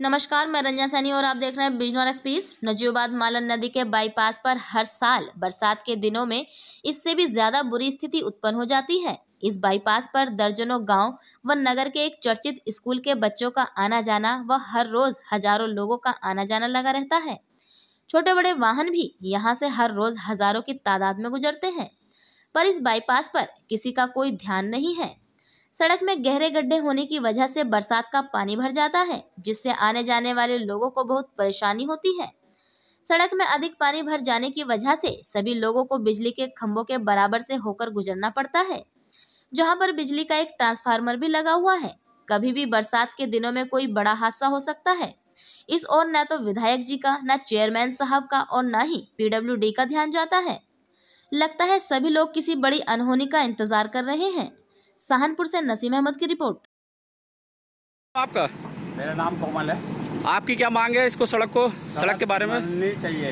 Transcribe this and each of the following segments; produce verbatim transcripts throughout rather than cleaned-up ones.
नमस्कार, मैं रंजना सैनी और आप देख रहे हैं बिजनौर एक्सप्रेस। नजीबाबाद मालन नदी के बाईपास पर हर साल बरसात के दिनों में इससे भी ज्यादा बुरी स्थिति उत्पन्न हो जाती है। इस बाईपास पर दर्जनों गांव व नगर के एक चर्चित स्कूल के बच्चों का आना जाना व हर रोज हजारों लोगों का आना जाना लगा रहता है। छोटे बड़े वाहन भी यहाँ से हर रोज हजारों की तादाद में गुजरते हैं, पर इस बाईपास पर किसी का कोई ध्यान नहीं है। सड़क में गहरे गड्ढे होने की वजह से बरसात का पानी भर जाता है, जिससे आने जाने वाले लोगों को बहुत परेशानी होती है। सड़क में अधिक पानी भर जाने की वजह से सभी लोगों को बिजली के खंभों के बराबर से होकर गुजरना पड़ता है, जहां पर बिजली का एक ट्रांसफार्मर भी लगा हुआ है। कभी भी बरसात के दिनों में कोई बड़ा हादसा हो सकता है। इस ओर न तो विधायक जी का, न चेयरमैन साहब का और न ही पीडब्ल्यू डी का ध्यान जाता है। लगता है सभी लोग किसी बड़ी अनहोनी का इंतजार कर रहे हैं। सहारनपुर से नसीम अहमद की रिपोर्ट। आपका? मेरा नाम कोमल है। आपकी क्या मांग है इसको सड़क को सड़क के बारे में? बननी चाहिए,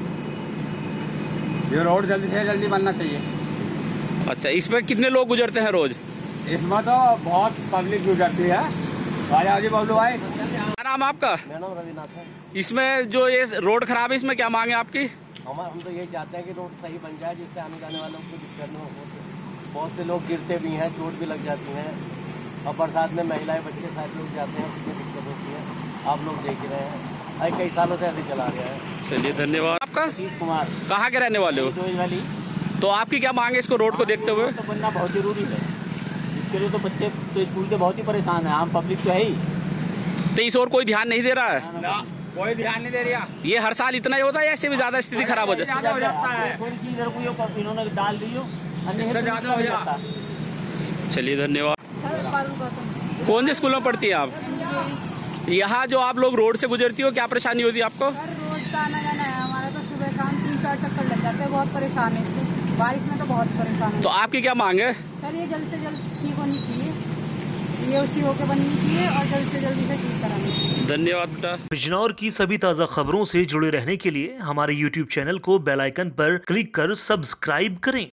ये रोड जल्दी से जल्दी बनना चाहिए। अच्छा, इसमें कितने लोग गुजरते हैं रोज? इसमें तो बहुत पब्लिक गुजरती है। राजा जी बोलो भाई। क्या नाम आपका? मेरा नाम रविनाथ है। इसमें जो ये रोड खराब है, इसमें क्या मांग है आपकी? हम हम तो यही चाहते हैं कि रोड सही बन जाए, जिससे आने जाने वालों को दिक्कत न हो। बहुत से लोग गिरते भी हैं, चोट भी लग जाती हैं, और बरसात में महिलाएं बच्चे साथ लोग जाते हैं, उसकी दिक्कत होती है। आप लोग देख रहे हैं, अरे कई सालों से ऐसे चला गया है। चलिए, धन्यवाद। आपका? सतीश कुमार। कहाँ के रहने वाले हो? वाली। तो आपकी क्या मांग है इसको रोड को देखते हुए? तो बनना बहुत जरूरी है, इसके लिए तो बच्चे तो स्कूल के बहुत ही परेशान है, आम पब्लिक तो है ही। तो इस ओर कोई ध्यान नहीं दे रहा है? ना, कोई ध्यान नहीं दे रहा। ये हर साल इतना ही होता है या इससे भी ज्यादा स्थिति खराब हो जाती है? थोड़ी सी इधर को इन्होंने डाल दी हो, ज्यादा हो जाता। चलिए, धन्यवाद। कौन से स्कूल में पढ़ती है आप? यहाँ जो आप लोग रोड से गुजरती हो, क्या परेशानी होती है आपको? सर, रोज का आना जाना है हमारा, तो सुबह शाम तीन चार चक्कर लग जाते हैं। बहुत परेशान है इससे, बारिश में तो बहुत परेशान है। तो आपकी क्या मांग है? सर, ये जल्द से जल्द ठीक होनी चाहिए, ये उसी होके बननी चाहिए और जल्द से जल्द इसे ठीक करानी चाहिए। धन्यवाद बेटा। बिजनौर की सभी ताज़ा खबरों से जुड़े रहने के लिए हमारे यूट्यूब चैनल को बेल आइकन पर क्लिक कर सब्सक्राइब करें।